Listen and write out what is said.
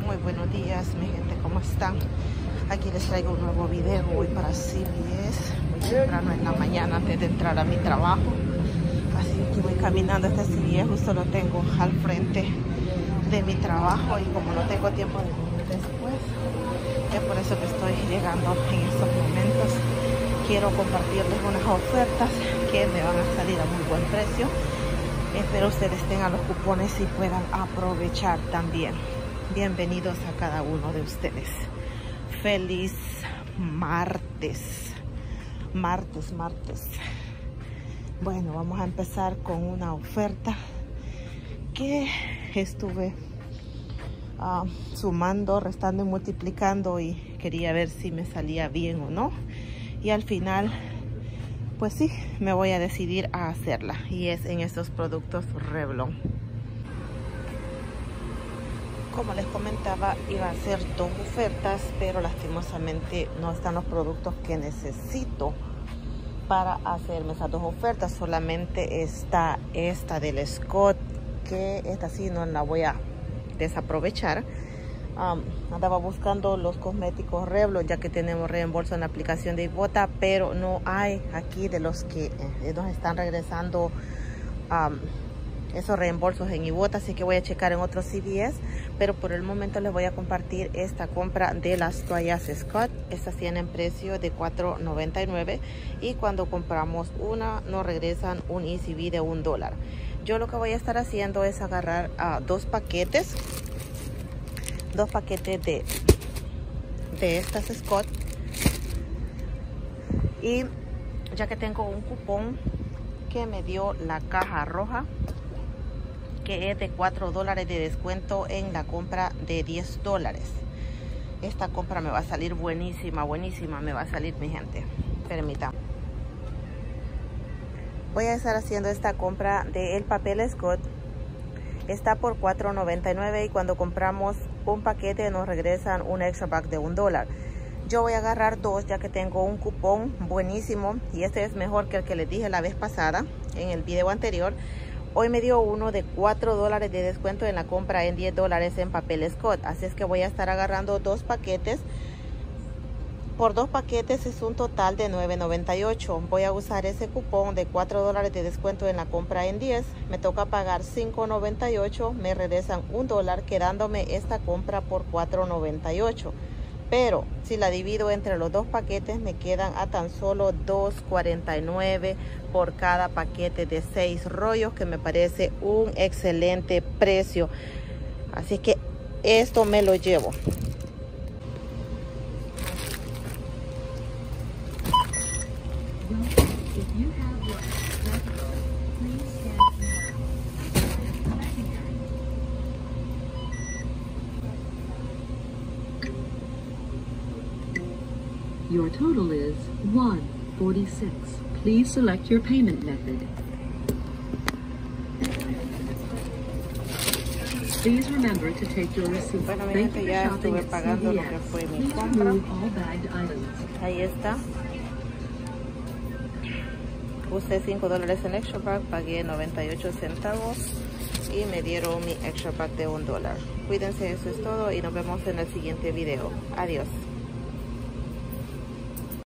Muy buenos días, mi gente, ¿cómo están? Aquí les traigo un nuevo video hoy para CVS, muy temprano en la mañana antes de entrar a mi trabajo. Así que voy caminando hasta CVS, justo lo tengo al frente de mi trabajo y como no tengo tiempo de venir después, es por eso que estoy llegando en estos momentos. Quiero compartirles unas ofertas que me van a salir a muy buen precio. Espero ustedes tengan los cupones y puedan aprovechar también. Bienvenidos a cada uno de ustedes. Feliz martes. Martes. Bueno, vamos a empezar con una oferta que estuve sumando, restando y multiplicando y quería ver si me salía bien o no. Y al final, pues sí, me voy a decidir a hacerla. Y es en estos productos Revlon. Como les comentaba, iba a hacer dos ofertas, pero lastimosamente no están los productos que necesito para hacerme esas dos ofertas. Solamente está esta del Scott, que esta sí no la voy a desaprovechar. Andaba buscando los cosméticos Revlon, ya que tenemos reembolso en la aplicación de Ibotta, pero no hay aquí de los que nos están regresando esos reembolsos en Ibotta, así que voy a checar en otros CVS, pero por el momento les voy a compartir esta compra de las toallas Scott. Estas tienen precio de $4.99 y cuando compramos una nos regresan un ECB de $1. Yo lo que voy a estar haciendo es agarrar dos paquetes de estas Scott, y ya que tengo un cupón que me dio la caja roja, que es de $4 de descuento en la compra de $10. Esta compra me va a salir buenísima me va a salir, mi gente. Permítanme. Voy a estar haciendo esta compra del papel Scott. Está por $4.99 y cuando compramos un paquete nos regresan un extra pack de $1. Yo voy a agarrar dos, ya que tengo un cupón buenísimo y este es mejor que el que les dije la vez pasada en el video anterior. Hoy me dio uno de $4 de descuento en la compra en $10 en papel Scott. Así es que voy a estar agarrando dos paquetes. Por dos paquetes es un total de $9.98. Voy a usar ese cupón de $4 de descuento en la compra en 10. Me toca pagar $5.98. Me regresan $1, quedándome esta compra por $4.98. Pero si la divido entre los dos paquetes me quedan a tan solo $2.49 por cada paquete de 6 rollos, que me parece un excelente precio. Así que esto me lo llevo. Your total is $146. Please select your payment method. Please remember to take your receipt. Bueno, mi gente, ya estuve pagando lo que fue mi compra. Ahí está. Usé $5 en extra pack, pagué 98 centavos y me dieron mi extra pack de $1. Cuídense, eso es todo y nos vemos en el siguiente video. Adiós.